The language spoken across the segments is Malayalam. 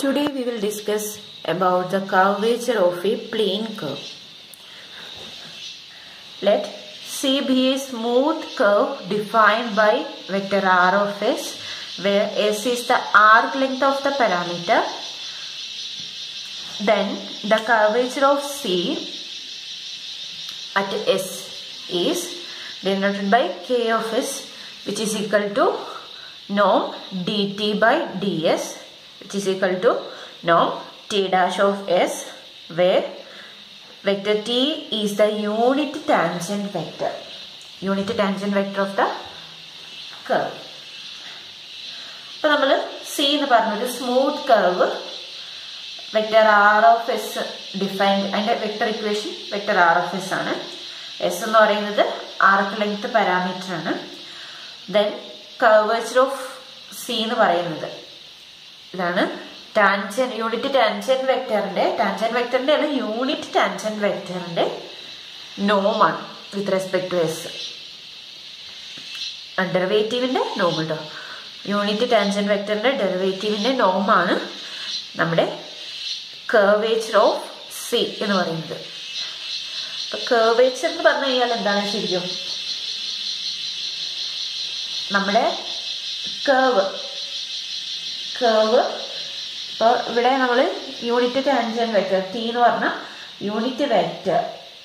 Today we will discuss about the curvature of a plane curve. Let C be a smooth curve defined by vector r of s, where s is the arc length of the parameter. Then the curvature of C at s is denoted by k of s, which is equal to norm dt by ds, which is equal to norm t dash of s, where vector t is the unit tangent vector of the curve. So, we will see the smooth curve, vector r of s defined, and vector equation vector r of s ആണ്. S എന്ന് പറയുന്നത് arc length parameter ആണ്. Then curvature of C എന്ന് പറയുന്നത് ഇതാണ് ടാൻജന്റ് യൂണിറ്റ് ടാൻജന്റ് വെക്ടറിന്റെ അല്ല യൂണിറ്റ് ടാൻജന്റ് വെക്ടറിന്റെ നോമാണ് വിത്ത് റെസ്പെക്ട് ടു എസ്. ഡെറിവേറ്റീവിന്റെ നോം കേട്ടോ. യൂണിറ്റ് ടാൻജന്റ് വെക്ടറിന്റെ ഡെറിവേറ്റീവിന്റെ നോമാണ് നമ്മുടെ കർവേച്ചർ ഓഫ് സി എന്ന് പറയുന്നത്. അപ്പൊ കർവേച്ചർ എന്ന് പറഞ്ഞു കഴിഞ്ഞാൽ എന്താണ് ശരിക്കും? നമ്മുടെ കേവ് ഇപ്പോൾ ഇവിടെ നമ്മൾ യൂണിറ്റ് ടാൻജന്റ് വെക്ടർ ടി എന്ന് പറഞ്ഞ യൂണിറ്റ് വെക്ടർ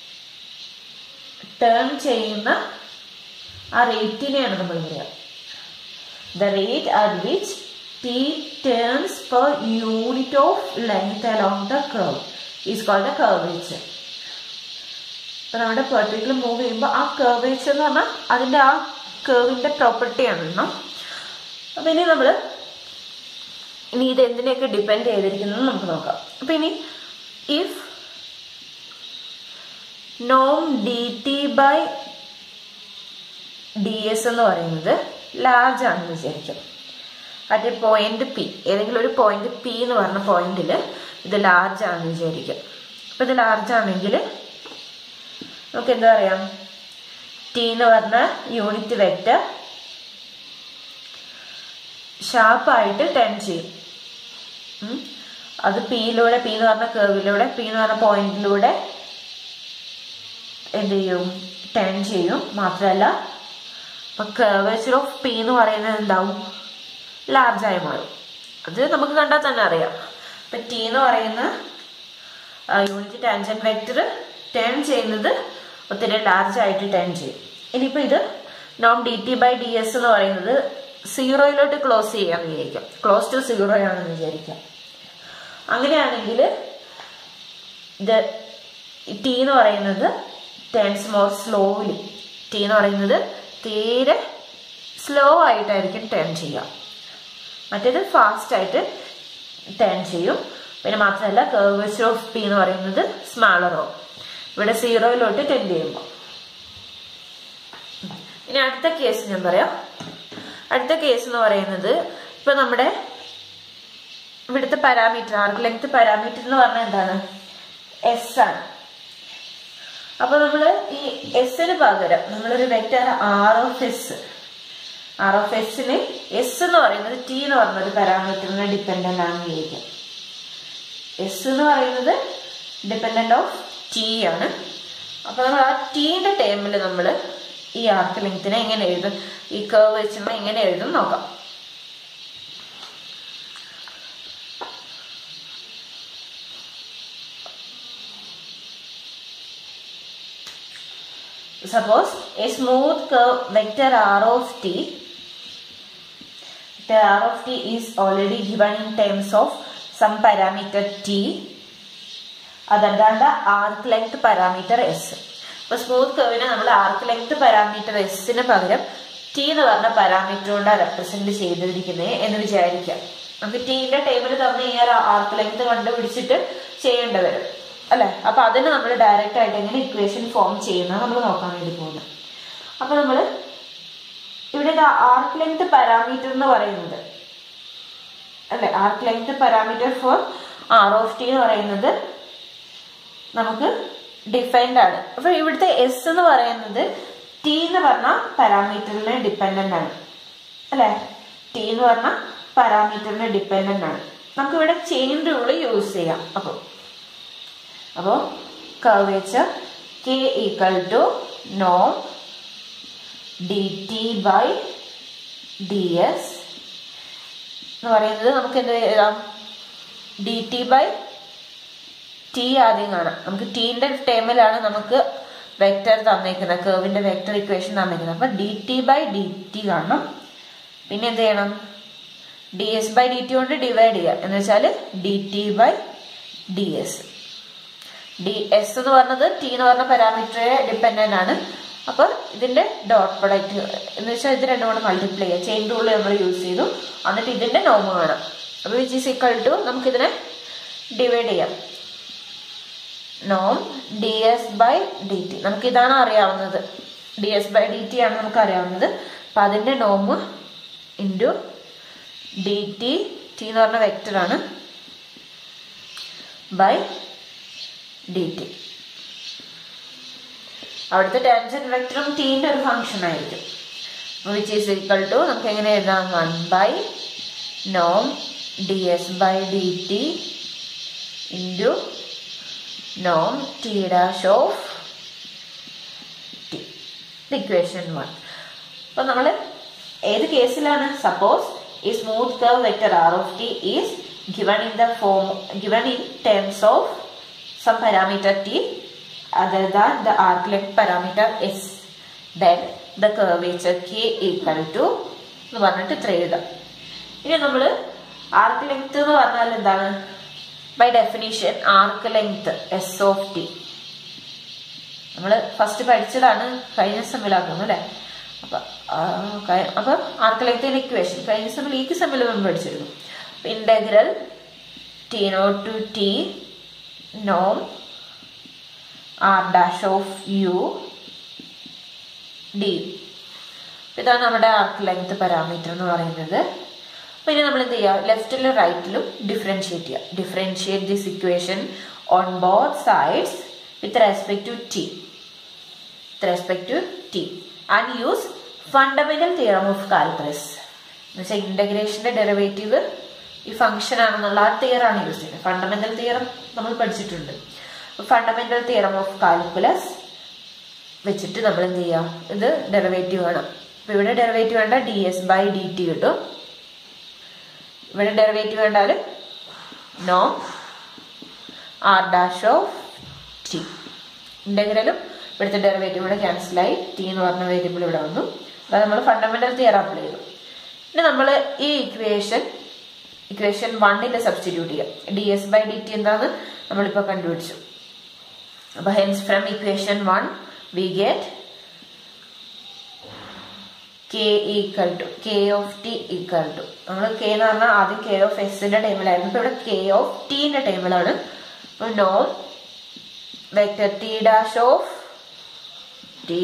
ടേൺ ചെയ്യുന്ന ആ റേറ്റിനെയാണ് നമ്മൾ പറയുക. The rate at which T turns per unit of length along the curve is called the curvature. ഇപ്പം നമ്മുടെ പെർട്ടിക്കുലർ മൂവ് ചെയ്യുമ്പോൾ ആ കർവേച്ചർ എന്ന് പറഞ്ഞാൽ അതിൻ്റെ ആ കർവിൻ്റെ പ്രോപ്പർട്ടിയാണ്. അപ്പം ഇനി ഇത് എന്തിനെയൊക്കെ ഡിപ്പെൻഡ് ചെയ്തിരിക്കുന്നത് നമുക്ക് നോക്കാം. അപ്പം ഇനി ഇഫ് നോം D T by D S എന്ന് പറയുന്നത് ലാർജ് ആണെന്ന് വിചാരിക്കും. അറ്റ് പോയിന്റ് പി, ഏതെങ്കിലും ഒരു പോയിന്റ് പി എന്ന് പറഞ്ഞ പോയിന്റിൽ ഇത് ലാർജ് ആണെന്ന് വിചാരിക്കും. അപ്പം ഇത് ലാർജ് ആണെങ്കിൽ നമുക്ക് എന്താ പറയാം? ടി എന്ന് പറഞ്ഞ യൂണിറ്റ് വെക്ടർ ഷാർപ്പായിട്ട് ടേൺ ചെയ്യും. അത് പി എന്ന് പറഞ്ഞ കർവിലൂടെ പി എന്ന് പറഞ്ഞ പോയിന്റിലൂടെ എന്ത് ചെയ്യും? ടേൺ ചെയ്യും. മാത്രമല്ല ഇപ്പൊ കർവേച്ചർ ഓഫ് പി എന്ന് പറയുന്നത് എന്താവും? ലാർജായി മാറും. അത് നമുക്ക് കണ്ടാൽ തന്നെ അറിയാം. ഇപ്പൊ ടി എന്ന് പറയുന്ന യൂണിറ്റ് ടാൻജന്റ് വെക്ടർ ടേൺ ചെയ്യുന്നത് ഒത്തിരി ലാർജ് ആയിട്ട് ടേൺ ചെയ്യും. ഇനിയിപ്പോൾ ഇത് നോം D T by D S എന്ന് പറയുന്നത് സീറോയിലോട്ട് ക്ലോസ് ചെയ്യാന്ന് വിചാരിക്കാം. ക്ലോസ് ടു സീറോ ആണെന്ന് വിചാരിക്കാം. അങ്ങനെയാണെങ്കിൽ ഇത് ടി എന്ന് പറയുന്നത് ടേൺസ് മോർ സ്ലോലി. ടി എന്ന് പറയുന്നത് തീരെ സ്ലോ ആയിട്ടായിരിക്കും ടേൺ ചെയ്യുക. മറ്റേത് ഫാസ്റ്റ് ആയിട്ട് ടേൺ ചെയ്യും. പിന്നെ മാത്രമല്ല കർവേച്ചർ ഓഫ് പി എന്ന് പറയുന്നത് സ്മാളറോ ഇവിടെ സീറോയിലോട്ട് ടെൻഡ് ചെയ്യുമ്പോൾ. ഇനി അടുത്ത കേസ് ഞാൻ പറയാം. അടുത്ത കേസ് എന്ന് പറയുന്നത് ഇപ്പൊ നമ്മുടെ ഇവിടുത്തെ പാരാമീറ്റർ ആർക്ക് ലെങ്ത് പാരാമീറ്റർ എന്ന് പറഞ്ഞാൽ എന്താണ്? എസ് ആണ്. അപ്പൊ നമ്മള് ഈ എസിന് പകരം നമ്മളൊരു വെക്ടർ ആർ ഓഫ് എസിന് എസ് എന്ന് പറയുന്നത് ടി എന്ന് പറഞ്ഞ ഒരു പാരാമീറ്ററിനെ ഡിപ്പെൻഡന്റ് ആണെന്ന് വിചാരിക്കാം. എസ് എന്ന് പറയുന്നത് ഡിപ്പെൻഡന്റ് ഓഫ് ടി ആണ്. അപ്പൊ നമ്മൾ ആ ടീന്റെ ടേമിൽ നമ്മൾ ഈ ആർക്ക് ലെങ്ത്തിനെ എങ്ങനെ എഴുതും? ഈ കർവ് വെച്ചിട്ട് എങ്ങനെ എഴുതും നോക്കാം. Suppose a smooth curve vector r of t is already given in terms of some parameter t other than the arc length parameter s. ഇപ്പൊ സ്മൂത്ത് കർവിനെ നമ്മൾ ആർക്ക് ലെങ്ത് പാരാമീറ്റർ എസിന് പകരം ടി എന്ന് പറഞ്ഞ പാരാമീറ്റർ കൊണ്ടാണ് റെപ്രസെന്റ് ചെയ്തിരിക്കുന്നത് എന്ന് വിചാരിക്കാം. നമുക്ക് ടീന്റെ ടേബിൾ തമ്മിൽ ഈ ആർക്ക് ലെങ്ത് കണ്ടുപിടിച്ചിട്ട് ചെയ്യേണ്ടി വരും അല്ലെ. അപ്പൊ അതിന് നമ്മൾ ഡയറക്റ്റ് ആയിട്ട് എങ്ങനെ ഇക്വേഷൻ ഫോം ചെയ്യുന്നത് നമ്മൾ നോക്കാൻ വേണ്ടി പോകുന്നത്. അപ്പൊ നമ്മൾ ഇവിടെ ആർക്ക് ലെങ്ത് പാരാമീറ്റർ എന്ന് പറയുന്നത് അല്ലെ, arc length parameter for r of t എന്ന് പറയുന്നത് നമുക്ക് ഡിഫൈൻഡ് ആണ്. അപ്പൊ ഇവിടുത്തെ എസ് എന്ന് പറയുന്നത് ടി എന്ന് പറഞ്ഞ പാരാമീറ്ററിനെ ഡിപ്പെൻഡന്റ് ആണ് അല്ലെ. ടി എന്ന് പറഞ്ഞ പാരാമീറ്ററിനെ ഡിപ്പെൻഡന്റ് ആണ്. നമുക്ക് ഇവിടെ ചെയിൻ റൂൾ യൂസ് ചെയ്യാം. അപ്പോൾ curvature K equal to norm dt by ds എന്ന് പറയുന്നത് നമുക്ക് എന്ത് എഴുതാം? dt by t ആദ്യം കാണാം. നമുക്ക് ടീന്റെ ടേമിലാണ് നമുക്ക് വെക്ടർ തന്നേക്കുന്നത്, കർവിന്റെ വെക്ടർ ഇക്വേഷൻ തന്നേക്കുന്നത്. അപ്പൊ dt by dt കാണണം. പിന്നെ എന്ത് ചെയ്യണം? ds by dt കൊണ്ട് ഡിവൈഡ് ചെയ്യുക എന്ന് വെച്ചാൽ dt by ds. ds എന്ന് പറഞ്ഞത് t എന്ന് പറഞ്ഞ പാരാമീറ്ററെ ഡിപ്പെൻഡന്റ് ആണ്. അപ്പൊ ഇതിന്റെ ഡോട്ട് പ്രൊഡക്റ്റ് എന്ന് വെച്ചാൽ ഇത് രണ്ടും കൂടെ മൾട്ടിപ്ലൈ ചെയ്യുക. ചെയിൻ റൂൾ നമ്മൾ യൂസ് ചെയ്തു. എന്നിട്ട് ഇതിന്റെ നോം കാണാം. അപ്പൊ വിച്ച് ഈസ് ഈക്വൽ ടു നമുക്കിതിനെ ഡിവൈഡ് ചെയ്യാം. നോം ds by dt നമുക്കിതാണ് അറിയാവുന്നത്. ds by dt ആണ് നമുക്ക് അറിയാവുന്നത്. അപ്പൊ അതിന്റെ നോം ഇൻറ്റു dt, t എന്ന് പറഞ്ഞ വെക്ടർ ആണ്, ബൈ dt. അവിടുത്തെ ടാൻജന്റ് വെക്ടറും ടീന്റെ ഒരു ഫംഗ്ഷൻ ആയിരിക്കും. വിച്ച് ഈസ് ഈക്വൽ ടു നമുക്ക് എങ്ങനെ എഴുതാം? 1 by നോം ds by dt ഇൻറ്റു നോം t dash of t. Equation 1. അപ്പൊ നമ്മൾ ഏത് കേസിലാണ്? സപ്പോസ് ഈ smooth curve vector r of t is given in terms of some parameter t other than the arc length parameter s, then the curvature K equal to എന്ന് പറഞ്ഞിട്ട് ഇത്ര എഴുതാം. ഇനി നമ്മൾ ആർക്ക് ലെങ്ത് എന്ന് പറഞ്ഞാൽ എന്താണ്? By definition arc length s of t നമ്മൾ ഫസ്റ്റ് പഠിച്ചതാണ്, കഴിഞ്ഞ സെമ്മിലാക്കുന്നു അല്ലെ. അപ്പൊ ആർക്ക് ലെങ്ത്തിന്റെ ഇക്വേഷൻ കഴിഞ്ഞ സെമ്മിൽ ഈ സെമ്മിൽ നമ്മൾ പഠിച്ചിരുന്നു. ഇന്റഗ്രൽ t0 to t നോം r dash of u d. ഇതാണ് നമ്മുടെ ആർക്ക് ലെങ്ത് പാരാമീറ്റർ എന്ന് പറയുന്നത്. പിന്നെ നമ്മൾ എന്ത് ചെയ്യുക? ലെഫ്റ്റിലും റൈറ്റിലും ഡിഫറൻഷിയേറ്റ് ചെയ്യുക. Differentiate this equation on both sides with respect to t and use fundamental theorem of calculus. എന്ന് വെച്ചാൽ ഇന്റഗ്രേഷന്റെ ഡെറിവേറ്റീവ് ഈ ഫംഗ്ഷൻ ആണെന്നുള്ള ആ തിയറാണ് യൂസ് ചെയ്യുന്നത്. ഫണ്ടമെന്റൽ തിയറം നമ്മൾ പഠിച്ചിട്ടുണ്ട്. ഫണ്ടമെന്റൽ തിയറം ഓഫ് കാൽക്കുലസ് വെച്ചിട്ട് നമ്മൾ എന്ത് ചെയ്യാം? ഇത് ഡെറിവേറ്റീവ് വേണം. അപ്പൊ ഇവിടെ ഡെറിവേറ്റീവ് വേണ്ട ds by dt കിട്ടും. ഇവിടെ ഡെറിവേറ്റീവ് വേണ്ടാൽ നോം r dash of t. ഇന്റഗ്രലും ഇവിടുത്തെ ഡെറിവേറ്റീവ് ഇവിടെ ക്യാൻസലായി t എന്ന് പറഞ്ഞ വേരിയബിൾ ഇവിടെ വന്നു. അതായത് നമ്മൾ ഫണ്ടമെന്റൽ തിയറം അപ്ലൈ ചെയ്തു. പിന്നെ നമ്മൾ ഈ ഇക്വേഷൻ 1 സബ്സ്റ്റിറ്റ്യൂട്ട് ചെയ്യാം. ds by dt എന്താന്ന് നമ്മളിപ്പോൾ കണ്ടുപിടിച്ചു. അപ്പൊ hence from equation 1 we get k equal to k of t equal to നമ്മൾ k എന്ന് പറഞ്ഞാൽ ആദ്യം k of s ന്റെ ടേമിലായിരുന്നു. ഇപ്പൊ ഇവിടെ k of t ന്റെ ടേമിലാണ്. അപ്പൊ നോം vector t dash of t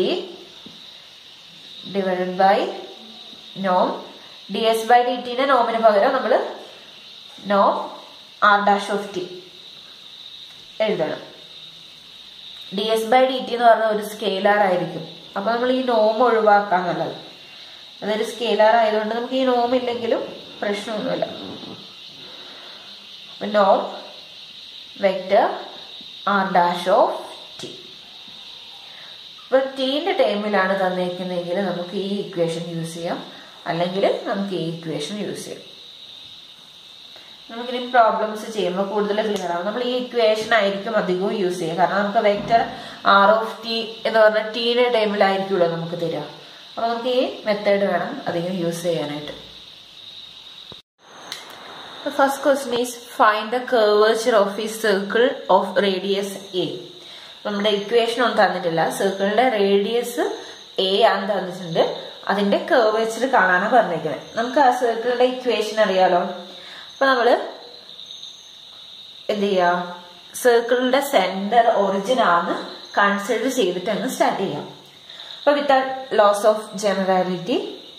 divided by നോം ds by dt ന്റെ നോമിന് പകരം നമ്മൾ നോം r dash of t എഴുതണം. ds by dt എന്ന് പറഞ്ഞ ഒരു സ്കെയിലാർ ആയിരിക്കും. അപ്പൊ നമ്മൾ ഈ നോം ഒഴിവാക്കാന്നുള്ളത്. അതൊരു സ്കെയിലാർ ആയതുകൊണ്ട് നമുക്ക് ഈ നോം ഇല്ലെങ്കിലും പ്രശ്നമൊന്നുമില്ല. അപ്പൊ നോം vector r dash of t. ഇപ്പൊ ടീന്റെ ടൈമിലാണ് തന്നേക്കുന്നതെങ്കിൽ നമുക്ക് ഈ ഇക്വേഷൻ യൂസ് ചെയ്യാം, അല്ലെങ്കിൽ നമുക്ക് ഈ ഇക്വേഷൻ യൂസ് ചെയ്യാം. നമുക്കിനി പ്രോബ്ലംസ് ചെയ്യുമ്പോൾ കൂടുതൽ ക്ലിയർ ആവും. നമ്മൾ ഈ ഇക്വേഷൻ ആയിരിക്കും അധികവും യൂസ് ചെയ്യുക. കാരണം നമുക്ക് വെക്ടർ r of t എന്ന് പറഞ്ഞാൽ ടീന്റെ ടൈമിലായിരിക്കുമല്ലോ നമുക്ക് തരിക. അപ്പൊ നമുക്ക് ഈ മെത്തേഡ് വേണം അധികം യൂസ് ചെയ്യാനായിട്ട്. First question is find the curvature of a circle of radius a. നമ്മുടെ ഇക്വേഷൻ ഒന്നും തന്നിട്ടില്ല. സർക്കിളിന്റെ റേഡിയസ് a ആണ് തന്നിട്ടുണ്ട്. അതിന്റെ കർവേച്ചർ കാണാനാണ് പറഞ്ഞിരിക്കുന്നത്. നമുക്ക് ആ സർക്കിളിന്റെ ഇക്വേഷൻ അറിയാലോ. അപ്പൊ നമ്മള് എന്ത് ചെയ്യാ? സർക്കിളിന്റെ സെന്റർ ഒറിജിൻ ആണ് കൺസിഡർ ചെയ്തിട്ട് അങ്ങ് സ്റ്റാർട്ട് ചെയ്യാം. അപ്പൊ without loss of generality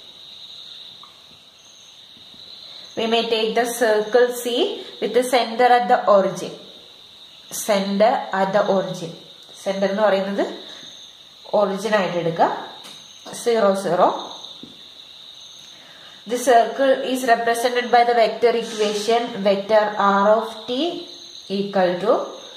we may take the circle C with the center at the origin. Center at the origin. Center എന്ന് പറയുന്നത് ഒറിജിൻ ആയിട്ട് എടുക്കുക. 0 0. The circle is represented by the vector equation vector r of t equal to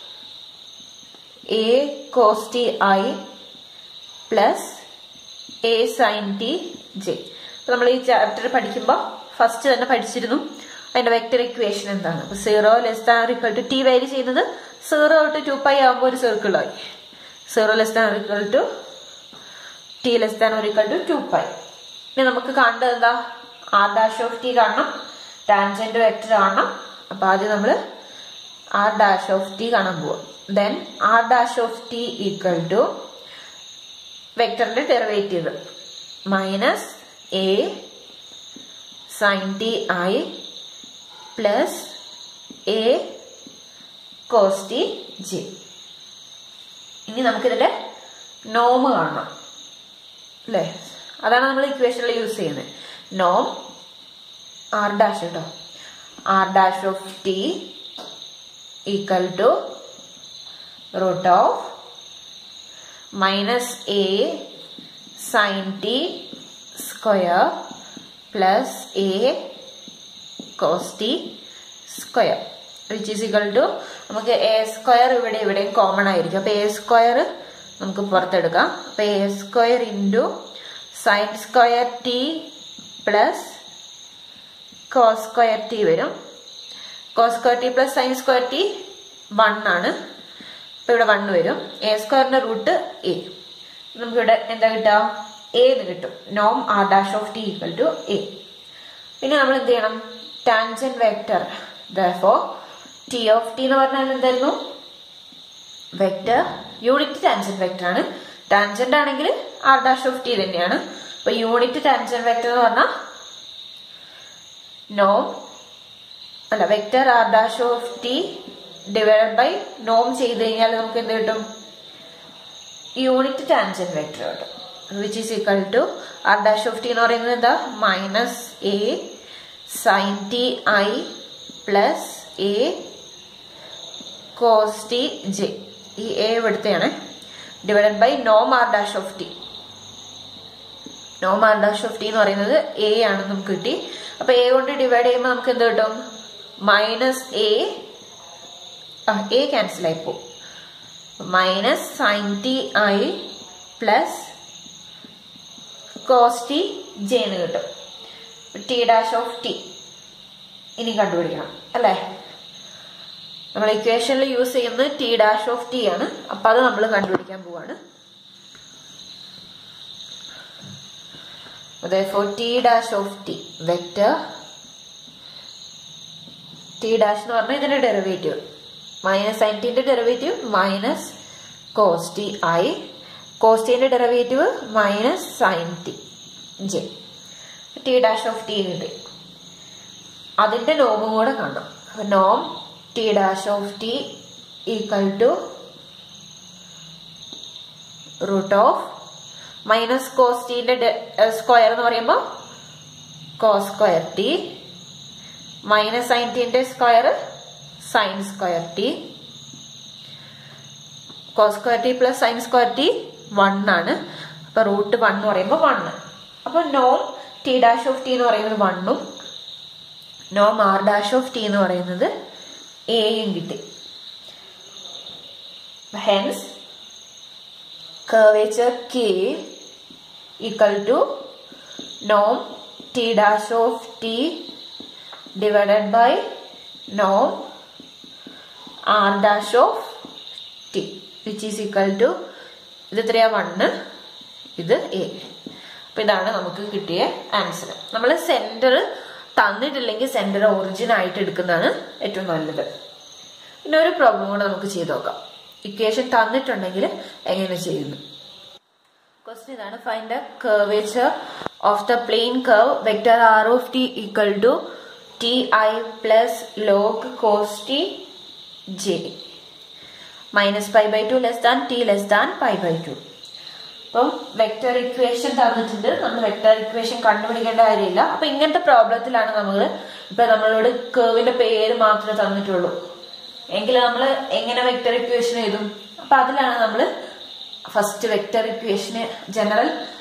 a cos t I plus a sin t j. അപ്പോൾ നമ്മൾ ഈ ചാപ്റ്റർ പഠിക്കുമ്പോൾ ഫസ്റ്റ് തന്നെ പഠിച്ചിരുന്നു അതിന്റെ വെക്ടർ ഇക്വേഷൻ എന്താണ്. അപ്പോൾ 0 less than or equal to t value ചെയ്യുന്നത് 0 to 2π ആകുമ്പോൾ ഒരു സർക്കിളായി. 0 less than or equal to t less than or equal to 2π. ഇനി നമുക്ക് കാണേണ്ടത് എന്താ? ആർ ഡാഷ് ഓഫ് ടി കാണണം, ടാൻജന്റ് വെക്ടർ കാണണം. അപ്പൊ ആദ്യം നമ്മൾ ആർ ഡാഷ് ഓഫ് ടി കാണാൻ പോവാം. Then r dash of t equal to വെക്ടറിന്റെ derivative minus a sine t i plus a cos t j. ഇനി നമുക്കിതിന്റെ നോമ് കാണണം അല്ലേ? അതാണ് നമ്മൾ ഇക്വേഷനിൽ യൂസ് ചെയ്യുന്നത്. നോം ആർ ഡാഷ് കേട്ടോ, r dash of t equal to root of minus a sine t square plus a cos t square which is equal to നമുക്ക് എ സ്ക്വയർ ഇവിടെയും കോമൺ ആയിരിക്കും. അപ്പൊ എ സ്ക്വയർ നമുക്ക് പുറത്തെടുക്കാം. അപ്പൊ a square into sine square t plus cos square t വരും. Cos square t plus sine square t 1 ആണ്. അപ്പൊ ഇവിടെ 1 വരും. എ സ്ക്വയറിന്റെ റൂട്ട് എ. നമുക്കിവിടെ എന്താ കിട്ടുക? എ എന്ന് കിട്ടും. നോം r dash of t equal to a. പിന്നെ നമ്മൾ എന്ത് ചെയ്യണം? Tangent vector therefore t of t എന്ന് പറഞ്ഞാൽ എന്തായിരുന്നു? വെക്ടർ യൂണിറ്റ് ടാൻജന്റ് വെക്ടർ ആണ്. ടാൻജന്റ് ആണെങ്കിൽ ആർ ഡാഷ് ഓഫ് ടി തന്നെയാണ്. അപ്പൊ യൂണിറ്റ് ടാൻജന്റ് വെക്ടർ എന്ന് പറഞ്ഞാൽ നോം അല്ല vector r dash of t divide by നോം ചെയ്ത് കഴിഞ്ഞാൽ നമുക്ക് എന്ത് കിട്ടും? യൂണിറ്റ് ടാൻജന്റ് വെക്ടർ കിട്ടും. Which is equal to r dash of t എന്ന് പറയുന്നത് എന്താ? Minus a sine t i plus a cos t j. ഈ എ ഇവിടുത്തെയാണ്. ഡിവൈഡഡ് ബൈ നോം ആർ ഡാഷ് ഓഫ് ടി. നോം ആർ ഡാഷ് ഓഫ് ടി എന്ന് പറയുന്നത് എ ആണ് നമുക്ക് കിട്ടി. അപ്പൊ എ കൊണ്ട് ഡിവൈഡ് ചെയ്യുമ്പോൾ നമുക്ക് എന്ത് കിട്ടും? മൈനസ് എ ക്യാൻസൽ ആയി പോകും. Minus sine t i plus cos t j എന്ന് കിട്ടും. ടി ഡാഷ് ഓഫ് ടി ഇനി കണ്ടുപിടിക്കണം അല്ലേ? നമ്മൾ ഇക്വേഷനിൽ യൂസ് ചെയ്യുന്നത് ടി ഡാഷ് ഓഫ് ടി ആണ്. അപ്പൊ അത് നമ്മൾ കണ്ടുപിടിക്കാൻ പോവാണ്. therefore t dash of t vector t dash എന്ന് പറഞ്ഞാൽ ഇതിന്റെ ഡെറിവേറ്റീവ് മൈനസ് സൈൻ ടിന്റെ derivative minus cos t i, cos ടിന്റെ derivative minus sine t j. T dash of t കിട്ടി. അതിന്റെ നോമും കൂടെ കാണണം. നോം t dash of t equal to root of minus cos ടിന്റെ സ്ക്വയർ എന്ന് പറയുമ്പോൾ cos square t minus sine ടിന്റെ square sine square t. Cos square t plus sine square t 1 ആണ്. അപ്പൊ റൂട്ട് 1 എന്ന് പറയുമ്പോൾ 1. അപ്പൊ നോം ടി ഡാഷ് ഓഫ് ടി എന്ന് പറയുന്നത് 1ഉം നോം ആർ ഡാഷ് ഓഫ് ടി എന്ന് പറയുന്നത് എയും കിട്ടി. Hence curvature K equal to norm T dash of T divided by norm R dash of T which is equal to ഇത് 1 ഇത് A. അപ്പൊ ഇതാണ് നമുക്ക് കിട്ടിയ ആൻസർ. നമ്മൾ സെന്റർ തന്നിട്ടില്ലെങ്കിൽ സെന്റർ ഒറിജിൻ ആയിട്ട് എടുക്കുന്നതാണ് ഏറ്റവും നല്ലത്. പിന്നെ ഒരു പ്രോബ്ലം കൂടെ നമുക്ക് ചെയ്ത് നോക്കാം. ഇക്വേഷൻ തന്നിട്ടുണ്ടെങ്കിൽ എങ്ങനെ ചെയ്യുന്നു? ക്വസ്റ്റ്യൻ ഇതാണ്. Find the curvature of the plane curve vector R of t equal to t i plus log cos t j minus pi by 2 less than t less than pi by 2. അപ്പം വെക്ടർ ഇക്വേഷൻ തന്നിട്ടുണ്ട്. നമ്മൾ വെക്ടർ ഇക്വേഷൻ കണ്ടുപിടിക്കേണ്ട കാര്യമില്ല. അപ്പൊ ഇങ്ങനത്തെ പ്രോബ്ലത്തിലാണ് നമ്മളോട് കർവിന്റെ പേര് മാത്രമേ തന്നിട്ടുള്ളൂ എങ്കിൽ നമ്മൾ എങ്ങനെ വെക്ടർ ഇക്വേഷൻ എഴുതും? അപ്പൊ അതിലാണ് നമ്മൾ ഫസ്റ്റ് വെക്ടർ ഇക്വേഷന് ജനറൽ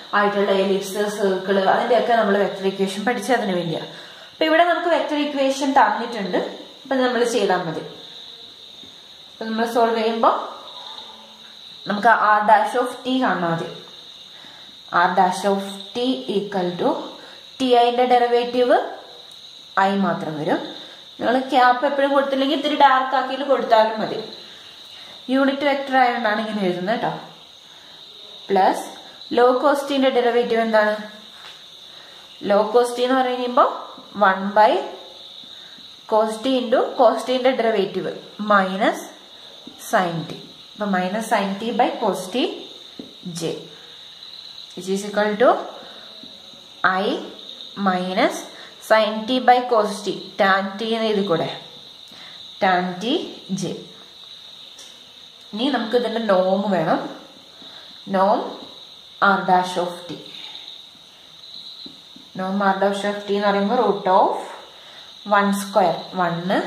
ആയിട്ടുള്ള എലിപ്സ്, സർക്കിള്, അതിന്റെയൊക്കെ നമ്മൾ വെക്ടർ ഇക്വേഷൻ പഠിച്ചതിന് വേണ്ടിയാണ്. അപ്പൊ ഇവിടെ നമുക്ക് വെക്ടർ ഇക്വേഷൻ തന്നിട്ടുണ്ട്. അപ്പൊ നമ്മൾ ചെയ്താൽ മതി. അപ്പൊ നമ്മൾ സോൾവ് ചെയ്യുമ്പോൾ നമുക്ക് ആർ ഡാഷ് ഓഫ് ടി കാണാം. ആദ്യം r dash of t equal to t ഐന്റെ ഡെറിവേറ്റീവ് ഐ മാത്രം വരും. നിങ്ങൾ ക്യാപ്പ് എപ്പോഴും കൊടുത്തില്ലെങ്കിൽ ഇത്തിരി ഡാർക്ക് ആക്കിയിട്ട് കൊടുത്താലും മതി. യൂണിറ്റ് വെക്ടർ ആയതുകൊണ്ടാണ് ഇങ്ങനെ എഴുതുന്നത് കേട്ടോ. പ്ലസ് ലോ കോസ്റ്റിന്റെ ഡെറിവേറ്റീവ് എന്താണ്? ലോ കോസ്റ്റി എന്ന് പറയുമ്പോൾ 1 കോസ്റ്റി ഇൻറ്റു കോസ്റ്റിന്റെ ഡെറിവേറ്റീവ് മൈനസ് സൈൻ ടി. അപ്പൊ minus sine t by cos t j which is equal to i minus sine t by cos t tan t എന്ന് എഴുതി കൂടെ, ടാൻ ടി ജെ. ഇനി നമുക്ക് ഇതിന്റെ നോം വേണം. നോം ആർ ഡാഷ് ഓഫ് ടി. നോം ആർ ഡാഷ് ഓഫ് ടി എന്ന് പറയുമ്പോൾ root of 1 square 1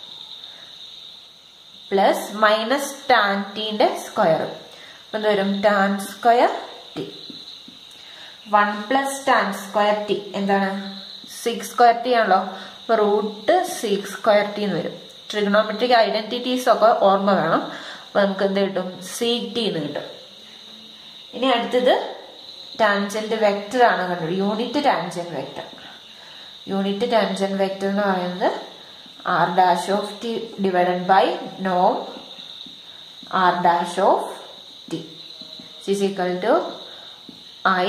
plus minus tan ടിന്റെ സ്ക്വയർ. അപ്പൊ എന്ത് വരും? Tan square t. 1 plus tan square t എന്താണ്? 6 സ്ക്വയർ ടി ആണല്ലോ. അപ്പൊ റൂട്ട് 6 സ്ക്വയർ ടി എന്ന് വരും. ട്രിഗണോമെട്രിക് ഐഡന്റിറ്റീസ് ഒക്കെ ഓർമ്മ വേണം. അപ്പൊ നമുക്ക് എന്ത് കിട്ടും? സി ടി എന്ന് കിട്ടും. ഇനി അടുത്തത് ടാൻജന്റ് വെക്ടർ ആണ് കണ്ടത്. Unit tangent vector. Unit tangent vector എന്ന് പറയുന്നത് r dash of t divided by നോം r dash of t is equal to i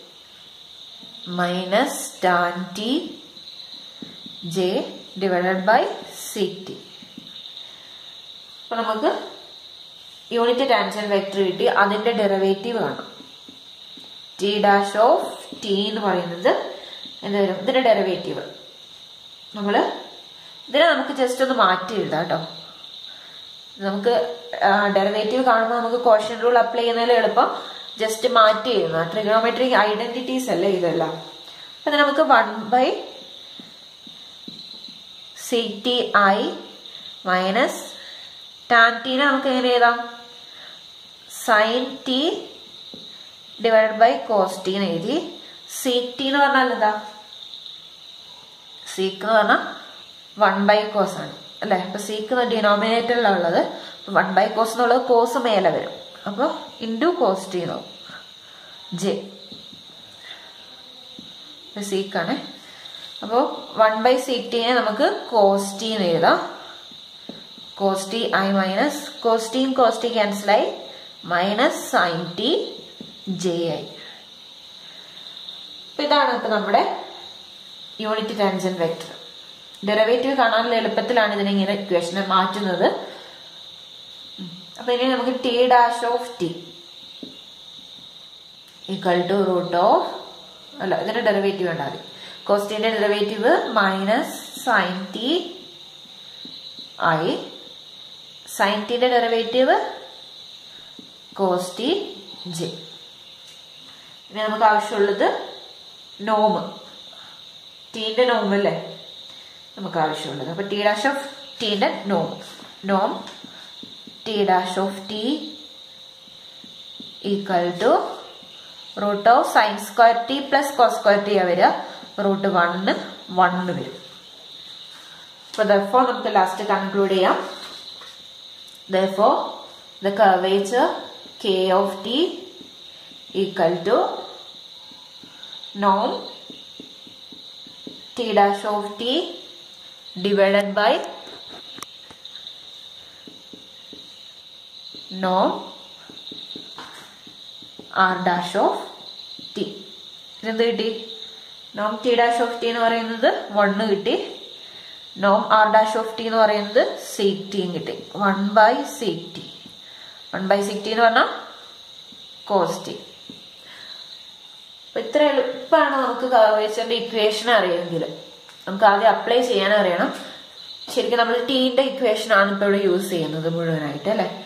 minus tan t j divided by c t. അപ്പൊ നമുക്ക് യൂണിറ്റ് ടാൻജന്റ് വെക്ടർ കിട്ടി. അതിന്റെ ഡെറിവേറ്റീവ് കാണാം. ടി ഡാഷ് ഓഫ് ടി എന്ന് പറയുന്നത് എന്ത് വരും? ഇതിന്റെ ഡെറിവേറ്റീവ് ഇതിനെ നമുക്ക് ജസ്റ്റ് ഒന്ന് മാറ്റി എഴുതാം കേട്ടോ. നമുക്ക് ഡെറിവേറ്റീവ് കാണുമ്പോൾ നമുക്ക് കോഷ്യന്റ് റൂൾ അപ്ലൈ ചെയ്യുന്നതിൽ എളുപ്പം ജസ്റ്റ് മാറ്റി എഴുതാം. ട്രിഗണോമെട്രിക് ഐഡന്റിറ്റീസ് അല്ലേ ഇതെല്ലാം. അപ്പൊ നമുക്ക് 1 c t i minus tan ടീനെ നമുക്ക് എങ്ങനെ എഴുതാം? Sine t divide by cos t എന്ന് എഴുതി. സീക് ടി എന്ന് പറഞ്ഞാൽ എന്താ? സീക്ക് എന്ന് പറഞ്ഞാൽ 1 കോസ് ആണ് അല്ലെ. അപ്പൊ സീക്ക് ഡിനോമിനേറ്ററിലുള്ളത് 1 കോസ് എന്നുള്ളത് കോസ് മേലെ വരും. അപ്പൊ ഇൻറ്റു കോസ് ടി എന്നാവും ജെ. സീക്കാണ്. അപ്പോൾ 1 സീക് ടീനെ നമുക്ക് കോസ് ടി എന്ന് എഴുതാം. Cos t i minus cos ടിയും കോസ് ടി ക്യാൻസലായി minus sine t j i. അപ്പൊ ഇതാണ് ഇപ്പൊ നമ്മുടെ യൂണിറ്റ് ടാൻജന്റ് വെക്ടർ. ഡെറിവേറ്റീവ് കാണാനുള്ള എളുപ്പത്തിലാണ് ഇതിനെ ഇങ്ങനെ ഇക്വേഷനെ മാറ്റുന്നത്. അപ്പൊ ഇനി നമുക്ക് t dash of t equal to root of ഇതിന്റെ ഡെറിവേറ്റീവ് ഉണ്ടാകും. കോസ്റ്റിന്റെ derivative minus sine t i, sine ടിന്റെ ഡെറിവേറ്റീവ് കോസ് ടി ജെ. ഇനി നമുക്ക് ആവശ്യമുള്ളത് നോം, ടീന്റെ നോം അല്ലേ നമുക്ക് ആവശ്യമുള്ളത്. അപ്പൊ ടി ഡാഷ് ഓഫ് ടീന്റെ നോം t dash of t equal to root of sine square t plus cos square t വരിക. റൂട്ട് 1 വരും. അപ്പൊ therefore നമുക്ക് ലാസ്റ്റ് കൺക്ലൂഡ് ചെയ്യാം. therefore the curvature k of t equal to norm t dash of t divided by norm r dash of t. ഇതെന്ത് കിട്ടി? നോം ടി ഡാഷ് ഓഫ് ടി എന്ന് പറയുന്നത് 1 കിട്ടി. നോം ആർ ഡാഷ് ഓഫ് ടി എന്ന് പറയുന്നത് സീക് ടിയും കിട്ടി. 1 സീക് ടി. 1 സീക് ടി എന്ന് പറഞ്ഞാൽ കോസ് ടി. അപ്പൊ ഇത്ര എളുപ്പമാണ് നമുക്ക് കർവേച്ചറിന്റെ ഇക്വേഷൻ അറിയാമെങ്കിൽ. നമുക്ക് ആദ്യം അപ്ലൈ ചെയ്യാൻ അറിയണം. ശരിക്കും നമ്മൾ ടീന്റെ ഇക്വേഷൻ ആണ് ഇപ്പൊ ഇവിടെ യൂസ് ചെയ്യുന്നത് മുഴുവനായിട്ട് അല്ലെ.